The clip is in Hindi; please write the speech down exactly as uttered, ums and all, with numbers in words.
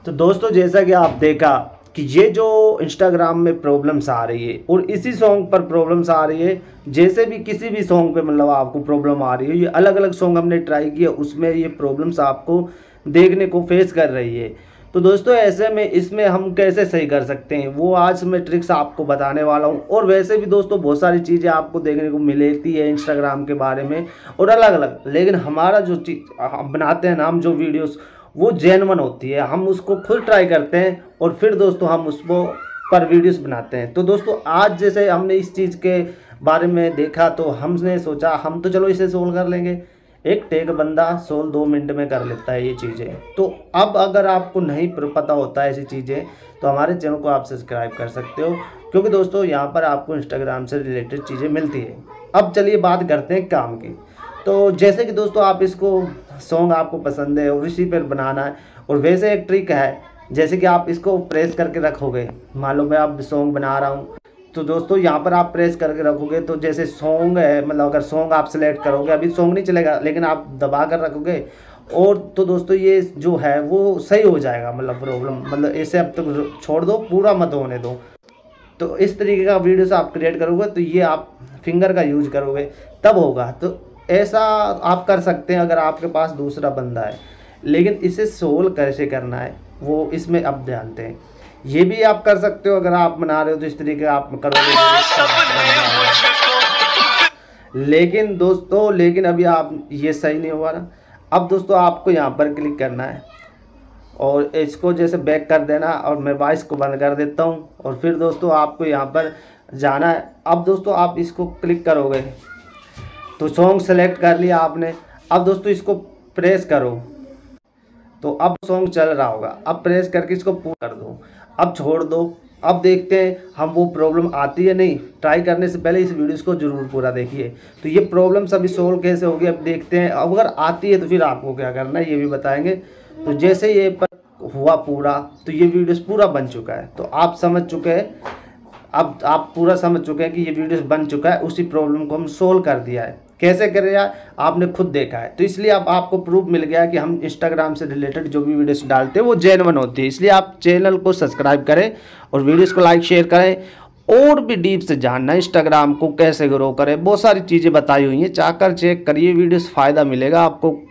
तो दोस्तों जैसा कि आप देखा कि ये जो इंस्टाग्राम में प्रॉब्लम्स आ रही है और इसी सॉन्ग पर प्रॉब्लम्स आ रही है, जैसे भी किसी भी सॉन्ग पे मतलब आपको प्रॉब्लम आ रही है, ये अलग अलग सॉन्ग हमने ट्राई किया उसमें ये प्रॉब्लम्स आपको देखने को फेस कर रही है। तो दोस्तों ऐसे में इसमें हम कैसे सही कर सकते हैं वो आज मैं ट्रिक्स आपको बताने वाला हूँ। और वैसे भी दोस्तों बहुत सारी चीज़ें आपको देखने को मिलती है इंस्टाग्राम के बारे में और अलग अलग, लेकिन हमारा जो चीज़ हम बनाते हैं ना, हम जो वीडियोस वो जेन्युइन होती है, हम उसको खुद ट्राई करते हैं और फिर दोस्तों हम उसको पर वीडियोस बनाते हैं। तो दोस्तों आज जैसे हमने इस चीज़ के बारे में देखा तो हमने सोचा हम तो चलो इसे सोल्व कर लेंगे। एक टेक बंदा सोल्व दो मिनट में कर लेता है ये चीज़ें। तो अब अगर आपको नहीं पता होता है ऐसी चीज़ें तो हमारे चैनल को आप सब्सक्राइब कर सकते हो, क्योंकि दोस्तों यहाँ पर आपको इंस्टाग्राम से रिलेटेड चीज़ें मिलती है। अब चलिए बात करते हैं काम की। तो जैसे कि दोस्तों आप इसको सॉन्ग आपको पसंद है और इसी पर बनाना है, और वैसे एक ट्रिक है जैसे कि आप इसको प्रेस करके रखोगे, मान लो मैं आप सॉन्ग बना रहा हूँ तो दोस्तों यहाँ पर आप प्रेस करके रखोगे तो जैसे सॉन्ग है, मतलब अगर सॉन्ग आप सेलेक्ट करोगे, अभी सॉन्ग नहीं चलेगा लेकिन आप दबा कर रखोगे और तो दोस्तों ये जो है वो सही हो जाएगा। मतलब प्रॉब्लम मतलब ऐसे अब तक तो छोड़ दो, पूरा मत होने दो। तो इस तरीके का वीडियोस आप क्रिएट करोगे तो ये आप फिंगर का यूज करोगे तब होगा। तो ऐसा आप कर सकते हैं अगर आपके पास दूसरा बंदा है, लेकिन इसे सोल्व कैसे करना है वो इसमें अब जानते हैं। ये भी आप कर सकते हो अगर आप बना रहे हो तो इस तरीके आप करोगे, लेकिन दोस्तों लेकिन अभी आप ये सही नहीं हुआ ना। अब दोस्तों आपको यहाँ पर क्लिक करना है और इसको जैसे बैक कर देना और मैं वॉइस को बंद कर देता हूँ और फिर दोस्तों आपको यहाँ पर जाना है। अब दोस्तों आप इसको क्लिक करोगे तो सॉन्ग सेलेक्ट कर लिया आपने। अब दोस्तों इसको प्रेस करो तो अब सॉन्ग चल रहा होगा। अब प्रेस करके इसको पूरा कर दो, अब छोड़ दो। अब देखते हैं हम वो प्रॉब्लम आती है नहीं। ट्राई करने से पहले इस वीडियोस को जरूर पूरा देखिए। तो ये प्रॉब्लम अभी सोल्व कैसे होगी अब देखते हैं। अगर आती है तो फिर आपको क्या करना है ये भी बताएंगे। तो जैसे ये पर हुआ पूरा तो ये वीडियोस पूरा बन चुका है, तो आप समझ चुके हैं, अब आप पूरा समझ चुके हैं कि ये वीडियोस बन चुका है। उसी प्रॉब्लम को हम सोल्व कर दिया है। कैसे करें आपने खुद देखा है, तो इसलिए अब आपको प्रूफ मिल गया कि हम इंस्टाग्राम से रिलेटेड जो भी वीडियोस डालते हैं वो जेन्युइन होती है। इसलिए आप चैनल को सब्सक्राइब करें और वीडियोस को लाइक शेयर करें। और भी डीप से जानना इंस्टाग्राम को कैसे ग्रो करें, बहुत सारी चीज़ें बताई हुई हैं, चाहकर चेक करिए वीडियोस, फ़ायदा मिलेगा आपको।